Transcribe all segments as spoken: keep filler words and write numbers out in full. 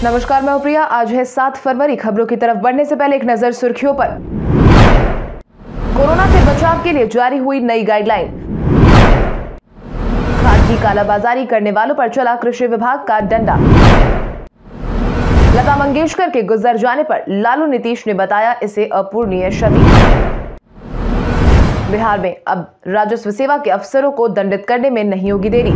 नमस्कार, मैं हूं प्रिया। आज है सात फरवरी। खबरों की तरफ बढ़ने से पहले एक नजर सुर्खियों पर। कोरोना से बचाव के लिए जारी हुई नई गाइडलाइन। खाद की कालाबाजारी करने वालों पर चला कृषि विभाग का डंडा। लता मंगेशकर के गुजर जाने पर लालू नीतीश ने बताया इसे अपूरणीय क्षति। बिहार में अब राजस्व सेवा के अफसरों को दंडित करने में नहीं होगी देरी।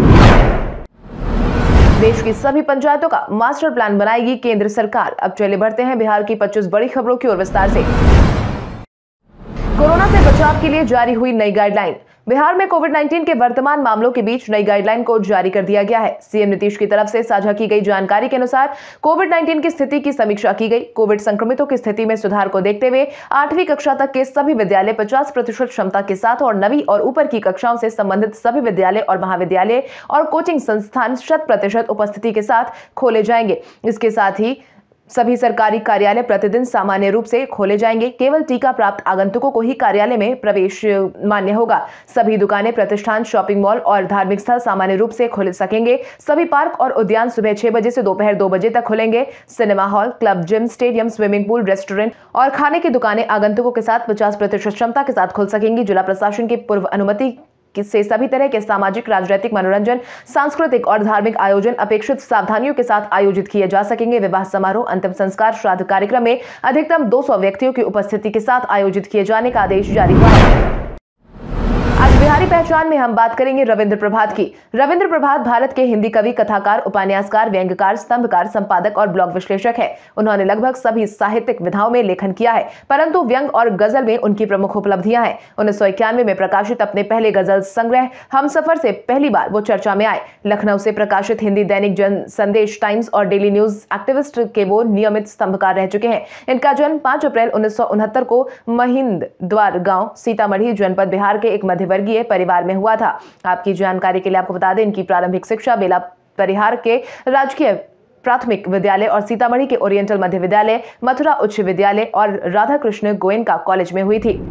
देश की सभी पंचायतों का मास्टर प्लान बनाएगी केंद्र सरकार। अब चले बढ़ते हैं बिहार की पच्चीस बड़ी खबरों की ओर विस्तार से। कोरोना से बचाव के लिए जारी हुई नई गाइडलाइन। बिहार में कोविड उन्नीस के वर्तमान मामलों के बीच नई गाइडलाइन को जारी कर दिया गया है। सीएम नीतीश की तरफ से साझा की गई जानकारी के अनुसार कोविड उन्नीस की स्थिति की समीक्षा की गई। कोविड संक्रमितों की स्थिति में सुधार को देखते हुए आठवीं कक्षा तक के सभी विद्यालय पचास प्रतिशत क्षमता के साथ और नवीं और ऊपर की कक्षाओं से संबंधित सभी विद्यालय और महाविद्यालय और कोचिंग संस्थान शत प्रतिशत उपस्थिति के साथ खोले जाएंगे। इसके साथ ही सभी सरकारी कार्यालय प्रतिदिन सामान्य रूप से खोले जाएंगे। केवल टीका प्राप्त आगंतुकों को ही कार्यालय में प्रवेश मान्य होगा। सभी दुकानें, प्रतिष्ठान, शॉपिंग मॉल और धार्मिक स्थल सामान्य रूप से खुल सकेंगे। सभी पार्क और उद्यान सुबह छह बजे से दोपहर दो बजे तक खुलेंगे। Cinema hall, club, gym, stadium, swimming pool, restaurant और खाने की दुकानें आगंतुकों के साथ पचास प्रतिशत क्षमता के साथ खुल सकेंगी। जिला प्रशासन की पूर्व अनुमति से सभी तरह के सामाजिक, राजनीतिक, मनोरंजन, सांस्कृतिक और धार्मिक आयोजन अपेक्षित सावधानियों के साथ आयोजित किए जा सकेंगे। विवाह समारोह, अंतिम संस्कार, श्राद्ध कार्यक्रम में अधिकतम दो सौ व्यक्तियों की उपस्थिति के साथ आयोजित किए जाने का आदेश जारी हुआ है। आज बिहारी पहचान में हम बात करेंगे रविंद्र प्रभात की। रविंद्र प्रभात भारत के हिंदी कवि, कथाकार, उपन्यासकार, व्यंग्यकार, स्तंभकार, संपादक और ब्लॉग विश्लेषक है। उन्होंने लगभग सभी साहित्यिक विधाओं में लेखन किया है, परंतु व्यंग और गजल में उनकी प्रमुख उपलब्धियां हैं। उन्नीस सौ इक्यानवे में प्रकाशित अपने पहले गजल संग्रह हमसफर से पहली बार वो चर्चा में आए। लखनऊ से प्रकाशित हिंदी दैनिक जन संदेश, टाइम्स और डेली न्यूज एक्टिविस्ट के वो नियमित स्तंभकार रह चुके हैं। इनका जन्म पांच अप्रैल उन्नीस सौ उनहत्तर को महिंद द्वार गांव, सीतामढ़ी जनपद, बिहार के एक मध्यवर्गीय परिवार में हुआ था। आपकी जानकारी के लिए आपको बता दें, इनकी प्रारंभिक शिक्षा बेला परिहार के राजकीय प्राथमिक विद्यालय और सीतामढ़ी के ओरिएंटल मध्य विद्यालय, मथुरा उच्च विद्यालय और राधा कृष्ण गोयनका कॉलेज में हुई थी।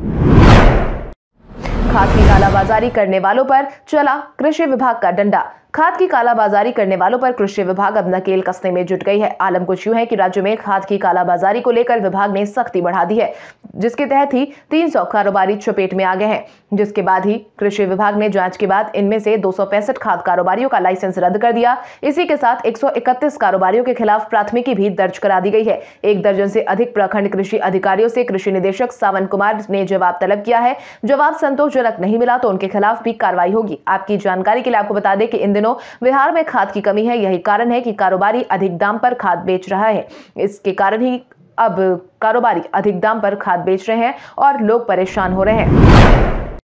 खाद की कालाबाजारी करने वालों पर चला कृषि विभाग का डंडा। खाद की कालाबाजारी करने वालों पर कृषि विभाग अब नकेल कसने में जुट गई है। आलम कुछ यूं है कि राज्य में खाद की कालाबाजारी को लेकर विभाग ने सख्ती बढ़ा दी है, जिसके तहत ही तीन सौ कारोबारी चपेट में आ गए हैं। जिसके बाद ही कृषि विभाग ने जांच के बाद इनमें से दो सौ पैंसठ खाद कारोबारियों का लाइसेंस रद्द कर दिया। इसी के साथ एक सौ इकतीस कारोबारियों के खिलाफ प्राथमिकी भी दर्ज करा दी गई है। एक दर्जन से अधिक प्रखंड कृषि अधिकारियों से कृषि निदेशक सावन कुमार ने जवाब तलब किया है। जवाब संतोषजनक नहीं मिला तो उनके खिलाफ भी कार्रवाई होगी। आपकी जानकारी के लिए आपको बता दें कि इन दिनों बिहार में खाद की कमी है। यही कारण है कि कारोबारी अधिक दाम पर खाद बेच रहा है। इसके कारण ही अब कारोबारी अधिक दाम पर खाद बेच रहे हैं और लोग परेशान हो रहे हैं।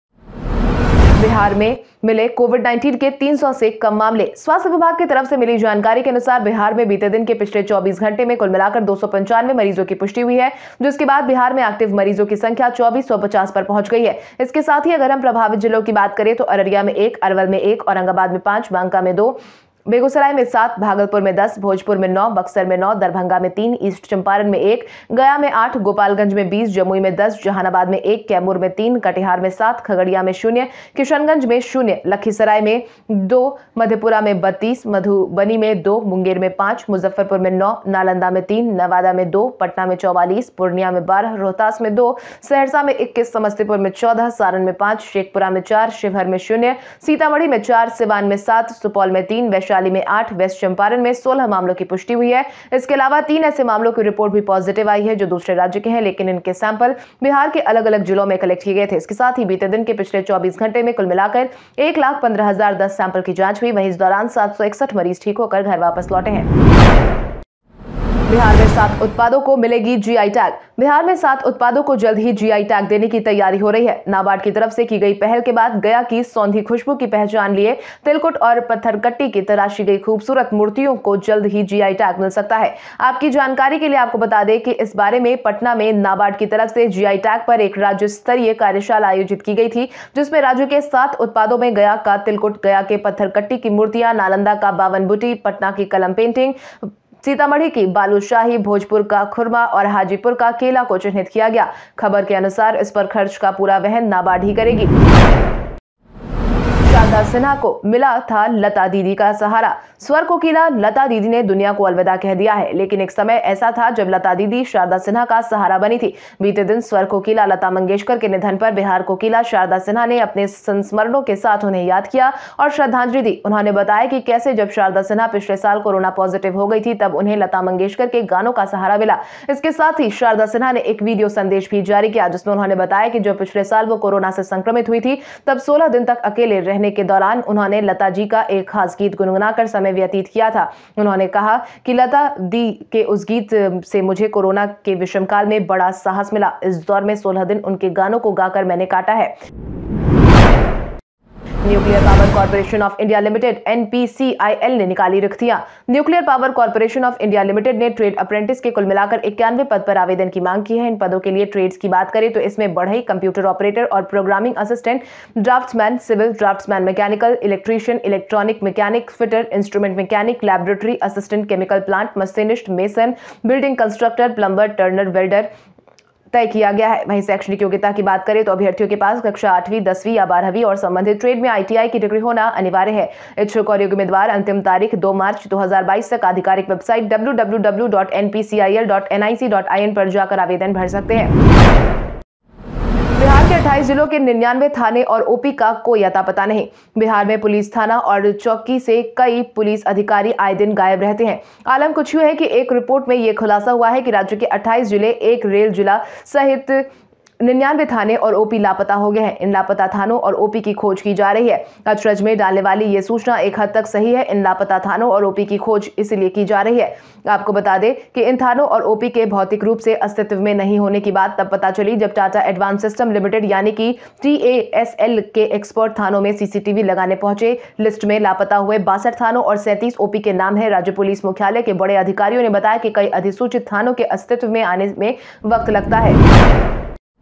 बिहार में मिले कोविड उन्नीस के तीन सौ से कम मामले। स्वास्थ्य विभाग की तरफ से मिली जानकारी के अनुसार बिहार में बीते दिन के पिछले चौबीस घंटे में कुल मिलाकर दो सौ पंचानवे मरीजों की पुष्टि हुई है, जिसके बाद बिहार में एक्टिव मरीजों की संख्या चौबीस सौ पचास पर पहुंच गई है। इसके साथ ही अगर हम प्रभावित जिलों की बात करें तो अररिया में एक, अरवल में एक, औरंगाबाद में पांच, बांका में दो, बेगूसराय में सात, भागलपुर में दस, भोजपुर में नौ, बक्सर में नौ, दरभंगा में तीन, ईस्ट चंपारण में एक, गया में आठ, गोपालगंज में बीस, जमुई में दस, जहानाबाद में एक, कैमूर में तीन, कटिहार में सात, खगड़िया में शून्य, किशनगंज में शून्य, लखीसराय में दो, मधेपुरा में बत्तीस, मधुबनी में दो, मुंगेर में पांच, मुजफ्फरपुर में नौ, नालंदा में तीन, नवादा में दो, पटना में चौवालीस, पूर्णिया में बारह, रोहतास में दो, सहरसा में इक्कीस, समस्तीपुर में चौदह, सारण में पांच, शेखपुरा में चार, शिवहर में शून्य, सीतामढ़ी में चार, सिवान में सात, सुपौल में तीन, वैशाली में आठ, वेस्ट चंपारण में सोलह मामलों की पुष्टि हुई है। इसके अलावा तीन ऐसे मामलों की रिपोर्ट भी पॉजिटिव आई है जो दूसरे राज्य के हैं, लेकिन इनके सैंपल बिहार के अलग अलग जिलों में कलेक्ट किए गए थे। इसके साथ ही बीते दिन के पिछले चौबीस घंटे में कुल मिलाकर एक लाख पंद्रह हजार दस सैंपल की जांच हुई। वहीं इस दौरान सात सौ इकसठ मरीज ठीक होकर घर वापस लौटे हैं। बिहार में सात उत्पादों को मिलेगी जीआई टैग। बिहार में सात उत्पादों को जल्द ही जीआई टैग देने की तैयारी हो रही है। नाबार्ड की तरफ से की गई पहल के बाद गया की सौंधी खुशबू की पहचान लिए तिलकुट और पत्थरकट्टी की तराशी गई खूबसूरत मूर्तियों को जल्द ही जीआई टैग मिल सकता है। आपकी जानकारी के लिए आपको बता दें कि इस बारे में पटना में नाबार्ड की तरफ से जीआई टैग पर एक राज्य स्तरीय कार्यशाला आयोजित की गई थी, जिसमें राज्य के सात उत्पादों में गया का तिलकुट, गया के पत्थरकट्टी की मूर्तियां, नालंदा का बावन बूटी, पटना की कलम पेंटिंग, सीतामढ़ी की बालूशाही, भोजपुर का खुरमा और हाजीपुर का केला को चिन्हित किया गया। खबर के अनुसार इस पर खर्च का पूरा वहन नाबार्ड ही करेगी। शारदा सिन्हा को मिला था लता दीदी का सहारा। स्वर कोकिला लता दीदी ने दुनिया को अलविदा कह दिया है, लेकिन एक समय ऐसा था जब लता दीदी शारदा सिन्हा का सहारा बनी थी। बीते दिन स्वर कोकिला लता मंगेशकर के निधन पर बिहार कोकिला शारदा सिन्हा ने अपने संस्मरणों के साथ उन्हें याद किया और श्रद्धांजलि दी। उन्होंने बताया कि कैसे जब शारदा सिन्हा पिछले साल कोरोना पॉजिटिव हो गई थी तब उन्हें लता मंगेशकर के गानों का सहारा मिला। इसके साथ ही शारदा सिन्हा ने एक वीडियो संदेश भी जारी किया, जिसमें उन्होंने बताया कि जब पिछले साल वो कोरोना से संक्रमित हुई थी तब सोलह दिन तक अकेले रहने के दौरान उन्होंने लता जी का एक खास गीत गुनगुनाकर समय व्यतीत किया था। उन्होंने कहा कि लता दी के उस गीत से मुझे कोरोना के विषम काल में बड़ा साहस मिला। इस दौर में सोलह दिन उनके गानों को गाकर मैंने काटा है। Nuclear power corporation of India limited N P C I L ने निकाली रिक्तियां। Nuclear power corporation of India limited ने ट्रेड अप्रेंटिस के कुल मिलाकर इक्यानवे पद पर आवेदन की मांग की है। इन पदों के लिए ट्रेड्स की बात करें तो इसमें बढ़ई, कंप्यूटर ऑपरेटर और programming assistant, draftsman, civil draftsman, mechanical, electrician, electronic mechanic, fitter, instrument mechanic, laboratory assistant, chemical plant machinist, mason, building constructor, plumber, turner, welder तय किया गया है। वहीं शैक्षणिक योग्यता की बात करें तो अभ्यर्थियों के पास कक्षा आठवीं, दसवीं या बारहवीं और संबंधित ट्रेड में आई टी आई की डिग्री होना अनिवार्य है। इच्छुक और योग्य उम्मीदवार अंतिम तारीख दो मार्च दो हज़ार बाईस तक आधिकारिक website W W W dot N P C I L dot N I C dot I N पर जाकर आवेदन भर सकते हैं। बिहार के अट्ठाईस जिलों के निन्यानवे थाने और ओ पी का कोई अता पता नहीं। बिहार में पुलिस थाना और चौकी से कई पुलिस अधिकारी आए दिन गायब रहते हैं। आलम कुछ यूं है कि एक रिपोर्ट में यह खुलासा हुआ है कि राज्य के अट्ठाईस जिले, एक रेल जिला सहित निन्यानवे थाने और ओपी लापता हो गए हैं। इन लापता थानों और ओपी की खोज की जा रही है। अचरज में डालने वाली ये सूचना एक हद तक सही है। इन लापता थानों और ओपी की खोज इसलिए की जा रही है। आपको बता दें कि इन थानों और ओपी के भौतिक रूप से अस्तित्व में नहीं होने की बात तब पता चली जब टाटा एडवांस सिस्टम लिमिटेड यानी कि टी ए एस एल के एक्सपर्ट थानों में सी सी टी वी लगाने पहुंचे। लिस्ट में लापता हुए बासठ थानों और सैंतीस ओपी के नाम है। राज्य पुलिस मुख्यालय के बड़े अधिकारियों ने बताया कि कई अधिसूचित थानों के अस्तित्व में आने में वक्त लगता है।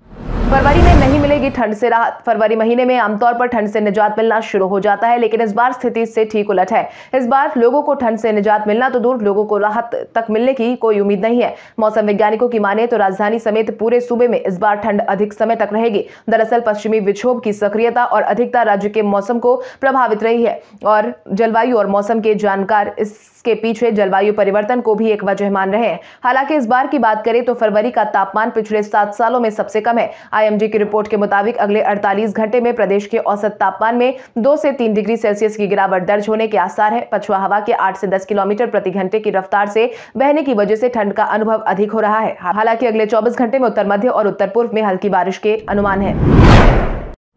फरवरी में नहीं मिलेगी ठंड से राहत। फरवरी महीने में आमतौर पर ठंड से निजात मिलना शुरू हो जाता है, लेकिन इस बार स्थिति से ठीक उलट है। इस बार लोगों को ठंड से निजात मिलना तो दूर, लोगों को राहत तक मिलने की कोई उम्मीद नहीं है। मौसम वैज्ञानिकों की माने तो राजधानी समेत पूरे सूबे में इस बार ठंड अधिक समय तक रहेगी। दरअसल पश्चिमी विक्षोभ की सक्रियता और अधिकता राज्य के मौसम को प्रभावित रही है और जलवायु और मौसम के जानकार इसके पीछे जलवायु परिवर्तन को भी एक वजह मान रहे हैं। हालांकि इस बार की बात करें तो फरवरी का तापमान पिछले सात सालों में सबसे कम है। आई एम डी की रिपोर्ट के मुताबिक अगले अड़तालीस घंटे में प्रदेश के औसत तापमान में दो से तीन डिग्री सेल्सियस की गिरावट दर्ज होने के आसार है। पछुआ हवा के आठ से दस किलोमीटर प्रति घंटे की रफ्तार से बहने की वजह से ठंड का अनुभव अधिक हो रहा है। हालांकि अगले चौबीस घंटे में उत्तर मध्य और उत्तर पूर्व में हल्की बारिश के अनुमान है।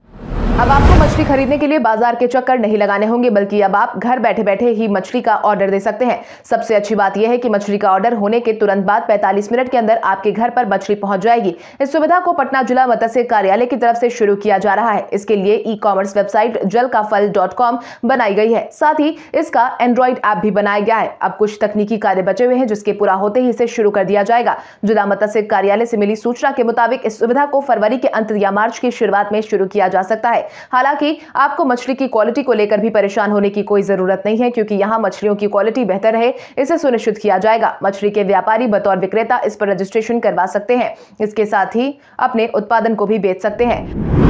अब आपको मछली खरीदने के लिए बाजार के चक्कर नहीं लगाने होंगे, बल्कि अब आप घर बैठे बैठे ही मछली का ऑर्डर दे सकते हैं। सबसे अच्छी बात यह है कि मछली का ऑर्डर होने के तुरंत बाद पैंतालीस मिनट के अंदर आपके घर पर मछली पहुंच जाएगी। इस सुविधा को पटना जिला मत्स्य कार्यालय की तरफ से शुरू किया जा रहा है। इसके लिए ई कॉमर्स वेबसाइट जल का फल डॉट कॉम बनाई गई है। साथ ही इसका एंड्रॉइड ऐप भी बनाया गया है। अब कुछ तकनीकी कार्य बचे हुए हैं, जिसके पूरा होते ही इसे शुरू कर दिया जाएगा। जिला मत्स्य कार्यालय से मिली सूचना के मुताबिक इस सुविधा को फरवरी के अंत या मार्च की शुरुआत में शुरू किया जा सकता है। हालांकि आपको मछली की क्वालिटी को लेकर भी परेशान होने की कोई जरूरत नहीं है, क्योंकि यहां मछलियों की क्वालिटी बेहतर रहे इसे सुनिश्चित किया जाएगा। मछली के व्यापारी बतौर विक्रेता इस पर रजिस्ट्रेशन करवा सकते हैं। इसके साथ ही अपने उत्पादन को भी बेच सकते हैं।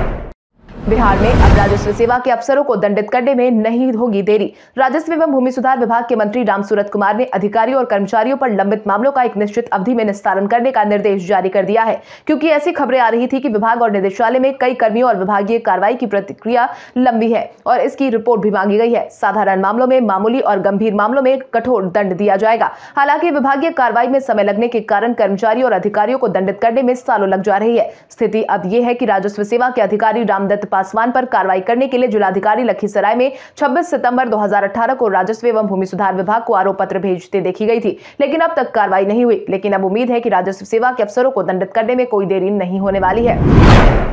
बिहार में अब राजस्व सेवा के अफसरों को दंडित करने में नहीं होगी देरी। राजस्व एवं भूमि सुधार विभाग के मंत्री रामसूरत कुमार ने अधिकारियों और कर्मचारियों पर लंबित मामलों का एक निश्चित अवधि में निस्तारण करने का निर्देश जारी कर दिया है, क्योंकि ऐसी खबरें आ रही थी कि विभाग और निदेशालय में कई कर्मियों और विभागीय कार्रवाई की प्रतिक्रिया लंबी है और इसकी रिपोर्ट भी मांगी गई है। साधारण मामलों में मामूली और गंभीर मामलों में कठोर दंड दिया जाएगा। हालांकि विभागीय कार्रवाई में समय लगने के कारण कर्मचारियों और अधिकारियों को दंडित करने में सालों लग जा रही है। स्थिति अब यह है कि राजस्व सेवा के अधिकारी रामदत्त पासवान पर कार्रवाई करने के लिए जिलाधिकारी लखीसराय में छब्बीस सितंबर दो हज़ार अठारह को राजस्व एवं भूमि सुधार विभाग को आरोप पत्र भेजते देखी गई थी, लेकिन अब तक कार्रवाई नहीं हुई। लेकिन अब उम्मीद है कि राजस्व सेवा के अफसरों को दंडित करने में कोई देरी नहीं होने वाली है।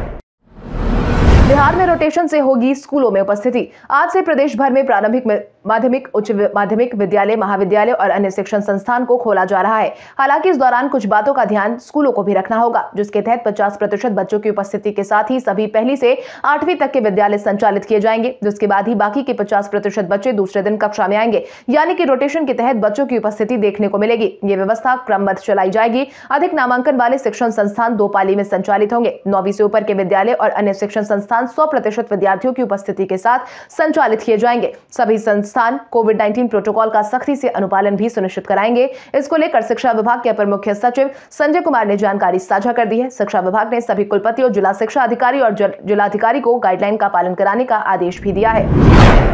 बिहार में रोटेशन से होगी स्कूलों में उपस्थिति। आज से प्रदेश भर में प्रारंभिक माध्यमिक, उच्च माध्यमिक विद्यालय, महाविद्यालय और अन्य शिक्षण संस्थान को खोला जा रहा है। हालांकि इस दौरान कुछ बातों का ध्यान स्कूलों को भी रखना होगा, जिसके तहत पचास प्रतिशत बच्चों की उपस्थिति के साथ ही सभी पहली से आठवीं तक के विद्यालय संचालित किए जाएंगे, जिसके बाद ही बाकी के पचास प्रतिशत बच्चे दूसरे दिन कक्षा में आएंगे। यानी कि रोटेशन के तहत बच्चों की उपस्थिति देखने को मिलेगी। ये व्यवस्था क्रमबद्ध चलाई जाएगी। अधिक नामांकन वाले शिक्षण संस्थान दो पाली में संचालित होंगे। नौवीं से ऊपर के विद्यालय और अन्य शिक्षण संस्थान संस्थान सौ प्रतिशत विद्यार्थियों की उपस्थिति के साथ संचालित किए जाएंगे। सभी संस्थान कोविड उन्नीस प्रोटोकॉल का सख्ती से अनुपालन भी सुनिश्चित कराएंगे। इसको लेकर शिक्षा विभाग के अपर मुख्य सचिव संजय कुमार ने जानकारी साझा कर दी है। शिक्षा विभाग ने सभी कुलपति और जिला शिक्षा अधिकारी और जिलाधिकारी को गाइडलाइन का पालन कराने का आदेश भी दिया है।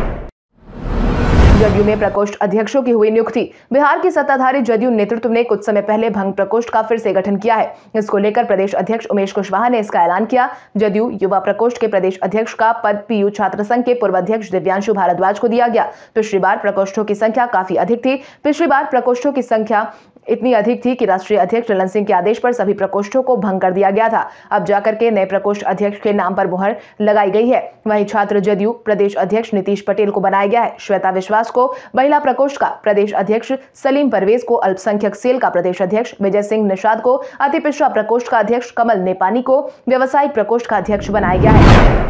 जदयू में प्रकोष्ठ अध्यक्षों की हुई नियुक्ति। बिहार की सत्ताधारी जदयू नेतृत्व ने कुछ समय पहले भंग प्रकोष्ठ का फिर से गठन किया है। इसको लेकर प्रदेश अध्यक्ष उमेश कुशवाहा ने इसका ऐलान किया। जदयू युवा प्रकोष्ठ के प्रदेश अध्यक्ष का पद पीयू छात्र संघ के पूर्व अध्यक्ष दिव्यांशु भारद्वाज को दिया गया। पिछली बार प्रकोष्ठों की संख्या काफी अधिक थी। पिछली बार प्रकोष्ठों की संख्या इतनी अधिक थी कि राष्ट्रीय अध्यक्ष ललन सिंह के आदेश पर सभी प्रकोष्ठों को भंग कर दिया गया था। अब जाकर के नए प्रकोष्ठ अध्यक्ष के नाम पर मुहर लगाई गई है। वहीं छात्र जदयू प्रदेश अध्यक्ष नीतीश पटेल को बनाया गया है। श्वेता विश्वास को महिला प्रकोष्ठ का प्रदेश अध्यक्ष, सलीम परवेज को अल्पसंख्यक सेल का प्रदेश अध्यक्ष, विजय सिंह निषाद को अति पिछड़ा प्रकोष्ठ का अध्यक्ष, कमल नेपानी को व्यवसायिक प्रकोष्ठ का अध्यक्ष बनाया गया है।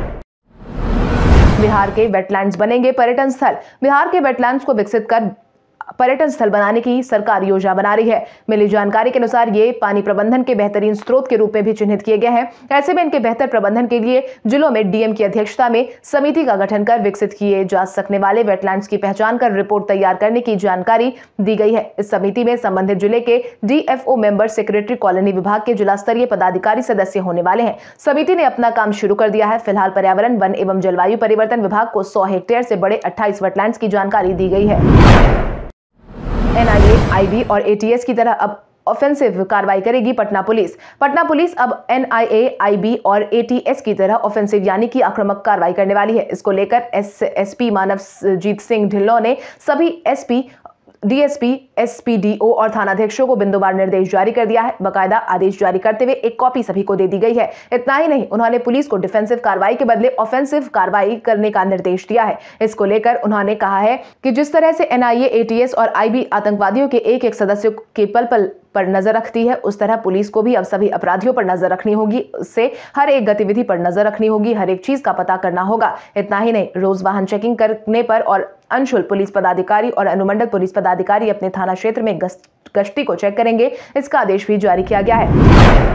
बिहार के वेटलैंड्स बनेंगे पर्यटन स्थल। बिहार के वेटलैंड्स को विकसित कर पर्यटन स्थल बनाने की सरकार योजना बना रही है। मिली जानकारी के अनुसार ये पानी प्रबंधन के बेहतरीन स्रोत के रूप में भी चिन्हित किए गए हैं। ऐसे में इनके बेहतर प्रबंधन के लिए जिलों में डीएम की अध्यक्षता में समिति का गठन कर विकसित किए जा सकने वाले वेटलैंड्स की पहचान कर रिपोर्ट तैयार करने की जानकारी दी गई है। इस समिति में संबंधित जिले के डीएफओ मेंबर, सेक्रेटरी, कॉलोनी विभाग के जिला स्तरीय पदाधिकारी सदस्य होने वाले हैं। समिति ने अपना काम शुरू कर दिया है। फिलहाल पर्यावरण, वन एवं जलवायु परिवर्तन विभाग को सौ हेक्टेयर से बड़े अट्ठाईस वेटलैंड्स की जानकारी दी गई है। एनआईए, आईबी और एटीएस की तरह अब ऑफेंसिव कार्रवाई करेगी पटना पुलिस। पटना पुलिस अब एनआईए, आईबी और एटीएस की तरह ऑफेंसिव यानी कि आक्रामक कार्रवाई करने वाली है। इसको लेकर एस एसपी मानवजीत सिंह ढिल्लों ने सभी एसपी, डीएसपी, एसपीडीओ और थानाध्यक्षों को बिंदुवार निर्देश जारी कर दिया है। बकायदा आदेश जारी करते हुए एक कॉपी सभी को दे दी गई है। इतना ही नहीं, उन्होंने पुलिस को डिफेंसिव कार्रवाई के बदले ऑफेंसिव कार्रवाई करने का निर्देश दिया है। इसको लेकर उन्होंने कहा है कि जिस तरह से एनआईए, एटीएस और आईबी आतंकवादियों के एक एक सदस्यों के पल पल पर नजर रखती है, उस तरह पुलिस को भी अब सभी अपराधियों पर नजर रखनी होगी। उससे हर एक गतिविधि पर नजर रखनी होगी, हर एक चीज का पता करना होगा। इतना ही नहीं, रोज वाहन चेकिंग करने पर और अंशुल पुलिस पदाधिकारी और अनुमंडल पुलिस पदाधिकारी अपने थाना क्षेत्र में गश्ती को चेक करेंगे। इसका आदेश भी जारी किया गया है।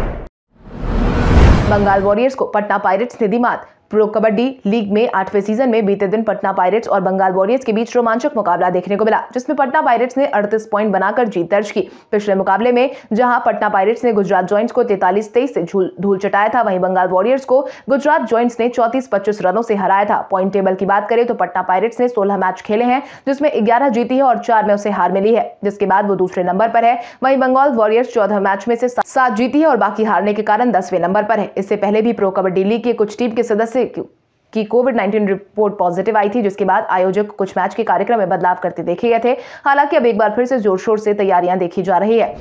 बंगाल वॉरियर्स को पटना पायरेट्स ने दी मात। प्रो कबड्डी लीग में आठवें सीजन में बीते दिन पटना पायरेट्स और बंगाल वॉरियर्स के बीच रोमांचक मुकाबला देखने को मिला, जिसमें पटना पायरेट्स ने अड़तीस पॉइंट बनाकर जीत दर्ज की। पिछले मुकाबले में जहां पटना पायरेट्स ने गुजरात जॉइंट्स को तैंतालीस तेईस से धूल चटाया था, वहीं बंगाल वॉरियर्स को गुजरात जॉइंट्स ने चौंतीस पच्चीस रनों से हराया था। पॉइंट टेबल की बात करें तो पटना पायरेट्स ने सोलह मैच खेले हैं, जिसमें ग्यारह जीती है और चार में उसे हार मिली है, जिसके बाद वो दूसरे नंबर पर है। वहीं बंगाल वॉरियर्स चौदह मैच में से सात जीती है और बाकी हारने के कारण दसवें नंबर पर है। इससे पहले भी प्रो कबड्डी लीग के कुछ टीम के सदस्य की कोविड उन्नीस रिपोर्ट पॉजिटिव आई थी, जिसके बाद आयोजक कुछ मैच के कार्यक्रम में बदलाव करते देखे गए थे। हालांकि अब एक बार फिर से जोर शोर से तैयारियां देखी जा रही है।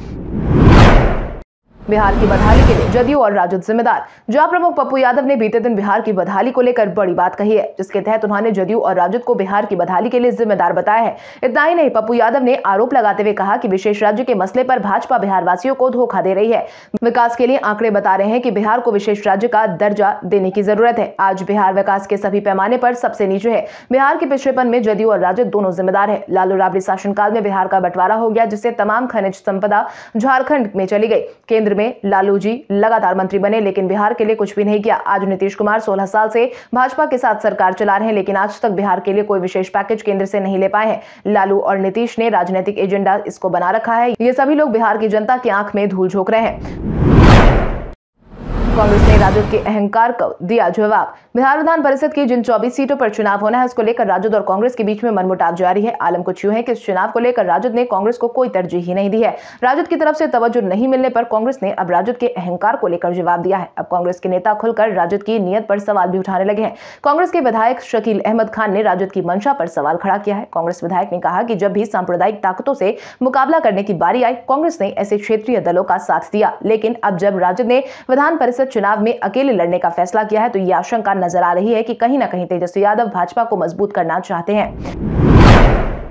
बिहार की बदहाली के लिए जदयू और राजद जिम्मेदार। जहां प्रमुख पप्पू यादव ने बीते दिन बिहार की बदहाली को लेकर बड़ी बात कही है, जिसके तहत उन्होंने जदयू और राजद को बिहार की बदहाली के लिए जिम्मेदार बताया है। इतना ही नहीं, पप्पू यादव ने आरोप लगाते हुए कहा कि विशेष राज्य के मसले पर भाजपा बिहार वासियों को धोखा दे रही है। विकास के लिए आंकड़े बता रहे हैं कि बिहार को विशेष राज्य का दर्जा देने की जरूरत है। आज बिहार विकास के सभी पैमाने पर सबसे नीचे है। बिहार के पिछड़ेपन में जदयू और राजद दोनों जिम्मेदार है। लालू राबड़ी शासनकाल में बिहार का बंटवारा हो गया, जिससे तमाम खनिज संपदा झारखंड में चली गई। केंद्र में लालू जी लगातार मंत्री बने, लेकिन बिहार के लिए कुछ भी नहीं किया। आज नीतीश कुमार सोलह साल से भाजपा के साथ सरकार चला रहे हैं, लेकिन आज तक बिहार के लिए कोई विशेष पैकेज केंद्र से नहीं ले पाए हैं। लालू और नीतीश ने राजनीतिक एजेंडा इसको बना रखा है। ये सभी लोग बिहार की जनता की आंख में धूल झोंक रहे हैं। कांग्रेस ने राजद के अहंकार को दिया जवाब। बिहार विधान परिषद की जिन चौबीस सीटों पर चुनाव होना है, उसको लेकर राजद और कांग्रेस के बीच में मनमुटाव जारी है। आलम कुछ यूं है कि इस चुनाव को लेकर राजद ने कांग्रेस को कोई तरजीह ही नहीं दी है। राजद की तरफ से तवज्जो नहीं मिलने पर कांग्रेस ने अब राजद के अहंकार को लेकर जवाब दिया है। अब कांग्रेस के नेता खुलकर राजद की नीयत पर सवाल भी उठाने लगे हैं। कांग्रेस के विधायक शकील अहमद खान ने राजद की मंशा पर सवाल खड़ा किया है। कांग्रेस विधायक ने कहा कि जब भी सांप्रदायिक ताकतों से मुकाबला करने की बारी आई, कांग्रेस ने ऐसे क्षेत्रीय दलों का साथ दिया, लेकिन अब जब राजद ने विधान परिषद चुनाव में अकेले लड़ने का फैसला किया है, तो यह आशंका नजर आ रही है कि कहीं ना कहीं तेजस्वी यादव भाजपा को मजबूत करना चाहते हैं।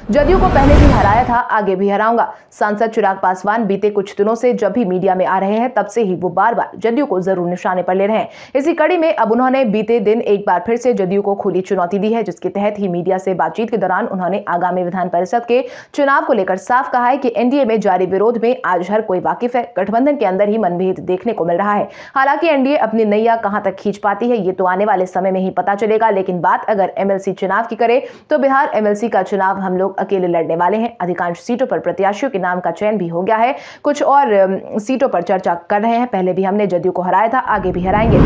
जदयू को पहले भी हराया था, आगे भी हराऊंगा। सांसद चिराग पासवान बीते कुछ दिनों से जब भी मीडिया में आ रहे हैं तब से ही वो बार बार जदयू को जरूर निशाने पर ले रहे हैं। इसी कड़ी में अब उन्होंने बीते दिन एक बार फिर से जदयू को खुली चुनौती दी है, जिसके तहत ही मीडिया से बातचीत के दौरान उन्होंने आगामी विधान परिषद के चुनाव को लेकर साफ कहा है कि एनडीए में जारी विरोध में आज हर कोई वाकिफ है। गठबंधन के अंदर ही मनभेद देखने को मिल रहा है। हालांकि एनडीए अपनी नैया कहां तक खींच पाती है ये तो आने वाले समय में ही पता चलेगा, लेकिन बात अगर एमएलसी चुनाव की करे तो बिहार एमएलसी का चुनाव हम लोग अकेले लड़ने वाले हैं। अधिकांश सीटों पर प्रत्याशियों के नाम का चयन भी हो गया है, कुछ और सीटों पर चर्चा कर रहे हैं। पहले भी हमने जदयू को हराया था, आगे भी हराएंगे।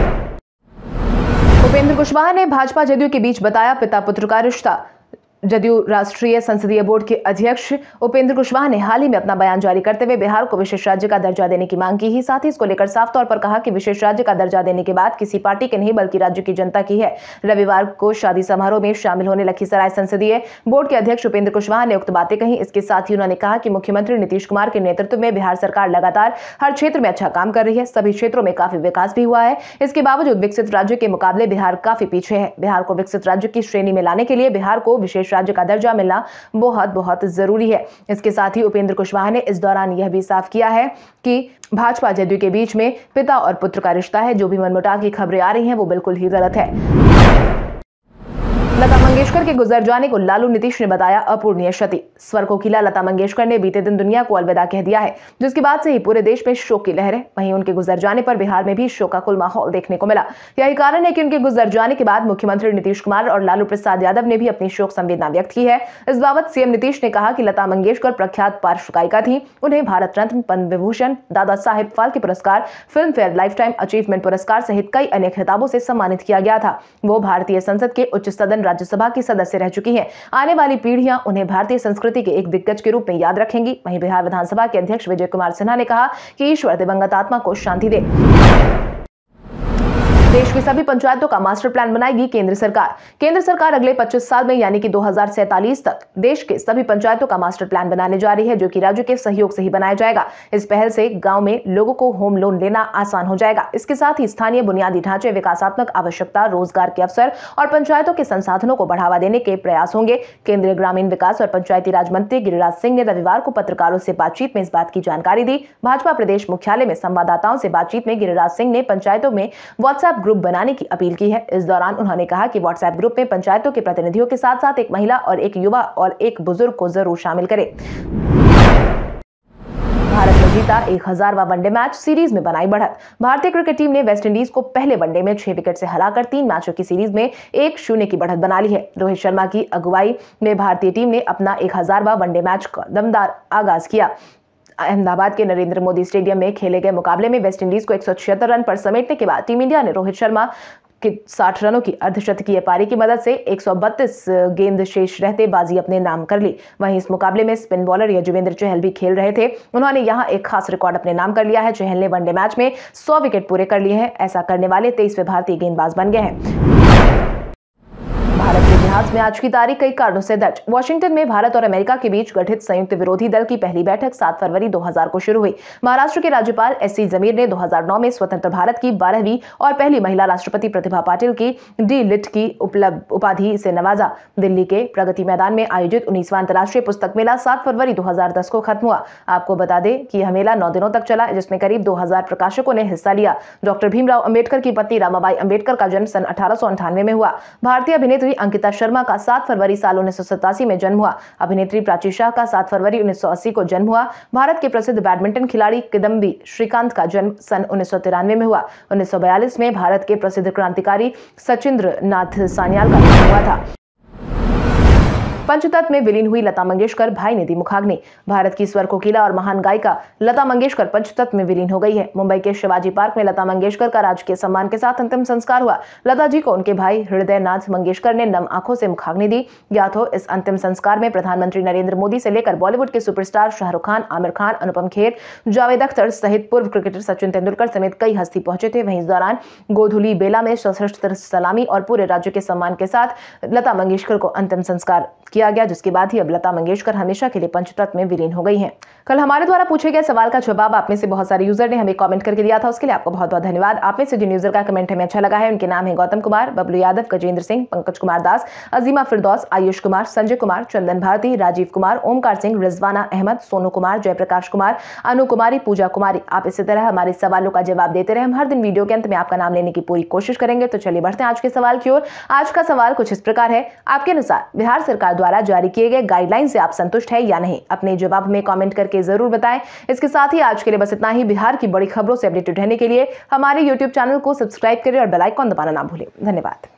उपेंद्र कुशवाहा ने भाजपा जदयू के बीच बताया पिता पुत्र का रिश्ता। जदयू राष्ट्रीय संसदीय बोर्ड के अध्यक्ष उपेंद्र कुशवाहा ने हाल ही में अपना बयान जारी करते हुए बिहार को विशेष राज्य का दर्जा देने की मांग की ही। साथ ही इसको लेकर साफ तौर पर कहा कि विशेष राज्य का दर्जा देने के बाद किसी पार्टी के नहीं बल्कि राज्य की जनता की है। रविवार को शादी समारोह में शामिल होने लखीसराय संसदीय बोर्ड के अध्यक्ष उपेंद्र कुशवाहा ने उक्त बातें कही। इसके साथ ही उन्होंने कहा कि मुख्यमंत्री नीतीश कुमार के नेतृत्व में बिहार सरकार लगातार हर क्षेत्र में अच्छा काम कर रही है। सभी क्षेत्रों में काफी विकास भी हुआ है। इसके बावजूद विकसित राज्य के मुकाबले बिहार काफी पीछे है। बिहार को विकसित राज्य की श्रेणी में लाने के लिए बिहार को विशेष राज्य का दर्जा मिलना बहुत बहुत जरूरी है। इसके साथ ही उपेंद्र कुशवाहा ने इस दौरान यह भी साफ किया है कि भाजपा जदयू के बीच में पिता और पुत्र का रिश्ता है। जो भी मनमुटाव की खबरें आ रही हैं वो बिल्कुल ही गलत है। लता मंगेशकर के गुजर जाने को लालू नीतीश ने बताया अपूरणीय क्षति। स्वर कोकिला लता मंगेशकर ने बीते दिन दुनिया को अलविदा कह दिया है, जिसके बाद से ही पूरे देश में शोक की लहर है। वहीं उनके गुजर जाने पर बिहार में भी शोकाकुल माहौल देखने को मिला। यही कारण है कि उनके गुजर जाने के बाद मुख्यमंत्री नीतीश कुमार और लालू प्रसाद यादव ने भी अपनी शोक संवेदना व्यक्त की है। इस बाबत सीएम नीतीश ने कहा कि लता मंगेशकर प्रख्यात पार्श्व गायिका थी। उन्हें भारत रत्न, पद्म विभूषण, दादा साहेब फाल्के पुरस्कार, Filmfare lifetime achievement पुरस्कार सहित कई अन्य खिताबों से सम्मानित किया गया था। वो भारतीय संसद के उच्च सदन राज्यसभा की सदस्य रह चुकी हैं। आने वाली पीढ़ियां उन्हें भारतीय संस्कृति के एक दिग्गज के रूप में याद रखेंगी। वहीं बिहार विधानसभा के अध्यक्ष विजय कुमार सिन्हा ने कहा कि ईश्वर दिवंगत आत्मा को शांति दे। देश की सभी पंचायतों का मास्टर प्लान बनाएगी केंद्र सरकार। केंद्र सरकार अगले पच्चीस साल में यानी कि दो हज़ार सैंतालीस तक देश के सभी पंचायतों का मास्टर प्लान बनाने जा रही है, जो कि राज्य के सहयोग से ही बनाया जाएगा। इस पहल से गांव में लोगों को होम लोन लेना आसान हो जाएगा। इसके साथ ही स्थानीय बुनियादी ढांचे, विकासात्मक आवश्यकता, रोजगार के अवसर और पंचायतों के संसाधनों को बढ़ावा देने के प्रयास होंगे। केंद्रीय ग्रामीण विकास और पंचायती राज मंत्री गिरिराज सिंह ने रविवार को पत्रकारों से बातचीत में इस बात की जानकारी दी। भाजपा प्रदेश मुख्यालय में संवाददाताओं से बातचीत में गिरिराज सिंह ने पंचायतों में व्हाट्सएप ग्रुप बनाने की अपील की है। इस दौरान उन्होंने कहा कि व्हाट्सएप ग्रुप में पंचायतों के प्रतिनिधियों के साथ साथ एक महिला और एक युवा और एक बुजुर्ग को जरूर शामिल करें। भारत ने जीता एक हजारवां वनडे मैच, सीरीज में बनाई बढ़त। भारतीय क्रिकेट टीम ने वेस्टइंडीज को पहले वनडे में छह विकेट से हराकर तीन मैचों की सीरीज में एक शून्य की बढ़त बना ली है। रोहित शर्मा की अगुवाई में भारतीय टीम ने अपना एक हजारवां वनडे मैच का दमदार आगाज किया। अहमदाबाद के नरेंद्र मोदी स्टेडियम में खेले गए मुकाबले में वेस्टइंडीज को एक सौ छिहत्तर रन पर समेटने के बाद टीम इंडिया ने रोहित शर्मा के साठ रनों की अर्धशतकीय पारी की मदद से एक सौ बत्तीस गेंद शेष रहते बाजी अपने नाम कर ली। वहीं इस मुकाबले में स्पिन बॉलर यजुवेंद्र चहल भी खेल रहे थे। उन्होंने यहां एक खास रिकॉर्ड अपने नाम कर लिया है। चहल ने वनडे मैच में सौ विकेट पूरे कर लिए हैं। ऐसा करने वाले तेईसवें भारतीय गेंदबाज बन गए हैं। भारत के इतिहास में आज की तारीख कई कारणों से दर्ज। वॉशिंगटन में भारत और अमेरिका के बीच गठित संयुक्त विरोधी दल की पहली बैठक सात फरवरी दो हज़ार को शुरू हुई। महाराष्ट्र के राज्यपाल एस सी जमीर ने दो हज़ार नौ में स्वतंत्र भारत की बारहवीं और पहली महिला राष्ट्रपति प्रतिभा पाटिल की डी लिट की उपलब्ध उपाधि से नवाजा। दिल्ली के प्रगति मैदान में आयोजित उन्नीसवां अंतर्राष्ट्रीय पुस्तक मेला सात फरवरी दो हज़ार दस को खत्म हुआ। आपको बता दें कि यह मेला नौ दिनों तक चला, जिसमें करीब दो हज़ार प्रकाशकों ने हिस्सा लिया। डॉक्टर भीमराव अंबेडकर की पत्नी रामाबाई अंबेडकर का जन्म सन अठारह सौ अंठानवे में हुआ। भारतीय अभिनेत्री अंकिता शर्मा का सात फरवरी साल उन्नीस सौ सतासी में जन्म हुआ। अभिनेत्री प्राची शाह का सात फरवरी उन्नीस सौ अस्सी को जन्म हुआ। भारत के प्रसिद्ध बैडमिंटन खिलाड़ी किदम्बी श्रीकांत का जन्म सन उन्नीस सौ तिरानवे में हुआ। उन्नीस सौ बयालीस में भारत के प्रसिद्ध क्रांतिकारी सचिंद्र नाथ सान्याल का जन्म हुआ था। पंचतत्व में विलीन हुई लता मंगेशकर, भाई ने दी मुखाग्नि। भारत की स्वर कोकिला और महान गायिका लता मंगेशकर पंचतत्व में विलीन हो गई है। मुंबई के शिवाजी पार्क में लता मंगेशकर का राजकीय सम्मान के साथ अंतिम संस्कार हुआ। लता जी को उनके भाई हृदय नाथ मंगेशकर ने नम आंखों से मुखाग्नि दी। ज्ञात हो, इस अंतिम संस्कार में प्रधानमंत्री नरेंद्र मोदी से लेकर बॉलीवुड के सुपरस्टार शाहरुख खान, आमिर खान, अनुपम खेर, जावेद अख्तर सहित पूर्व क्रिकेटर सचिन तेंदुलकर समेत कई हस्ती पहुंचे थे। वहीं इस दौरान गोधुली बेला में सशस्त्र सलामी और पूरे राज्य के सम्मान के साथ लता मंगेशकर को अंतिम संस्कार किया गया, जिसके बाद ही अब लता मंगेशकर हमेशा के लिए पंचतत्व में विलीन हो गई हैं। कल हमारे द्वारा पूछे गए सवाल का जवाब आप में से बहुत सारे यूजर ने हमें कमेंट करके दिया था, उसके लिए आपको बहुत बहुत धन्यवाद। आप में से जिन यूजर का कमेंट हमें अच्छा लगा है उनके नाम है गौतम कुमार, बबलू यादव, गजेंद्र सिंह, पंकज कुमार दास, अजीमा फिरदौस, आयुष कुमार, संजय कुमार, चंदन भारती, राजीव कुमार, ओमकार सिंह, रिजवाना अहमद, सोनू कुमार, जयप्रकाश कुमार, अनु कुमारी, पूजा कुमारी। आप इसी तरह हमारे सवालों का जवाब देते रहे। हम हर दिन वीडियो के अंत में आपका नाम लेने की पूरी कोशिश करेंगे। तो चलिए बढ़ते हैं आज के सवाल की ओर। आज का सवाल कुछ इस प्रकार है, आपके अनुसार बिहार सरकार द्वारा जारी किए गए गाइडलाइन से आप संतुष्ट है या नहीं? अपने जवाब में कमेंट करके जरूर बताएं। इसके साथ ही आज के लिए बस इतना ही। बिहार की बड़ी खबरों से अपडेटेड रहने के लिए हमारे यूट्यूब चैनल को सब्सक्राइब करें और बेल आइकन दबाना ना भूलें। धन्यवाद।